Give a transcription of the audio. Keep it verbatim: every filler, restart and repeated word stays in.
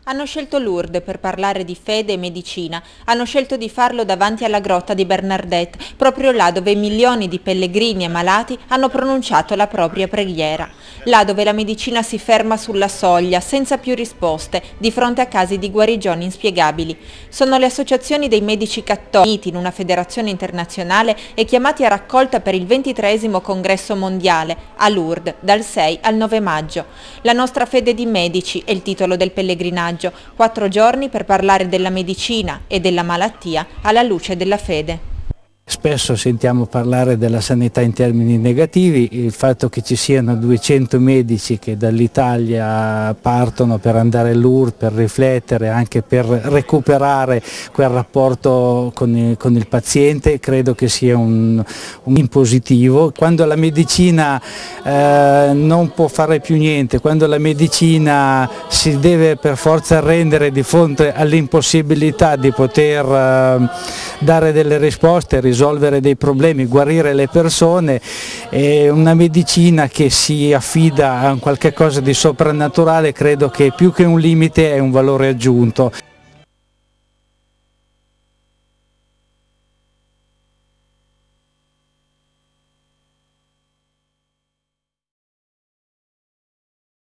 Hanno scelto Lourdes per parlare di fede e medicina, hanno scelto di farlo davanti alla grotta di Bernardette, proprio là dove milioni di pellegrini e malati hanno pronunciato la propria preghiera, là dove la medicina si ferma sulla soglia, senza più risposte, di fronte a casi di guarigioni inspiegabili. Sono le associazioni dei medici cattolici uniti in una federazione internazionale e chiamati a raccolta per il ventitreesimo congresso mondiale, a Lourdes, dal sei al nove maggio. La nostra fede di medici è il titolo del pellegrinaggio. Quattro giorni per parlare della medicina e della malattia alla luce della fede. Spesso sentiamo parlare della sanità in termini negativi, il fatto che ci siano duecento medici che dall'Italia partono per andare a Lourdes, per riflettere, anche per recuperare quel rapporto con il, con il paziente, credo che sia un, un positivo. Quando la medicina eh, non può fare più niente, quando la medicina si deve per forza arrendere di fronte all'impossibilità di poter eh, dare delle risposte, risolvere dei problemi, guarire le persone, è una medicina che si affida a qualche cosa di soprannaturale, credo che più che un limite è un valore aggiunto.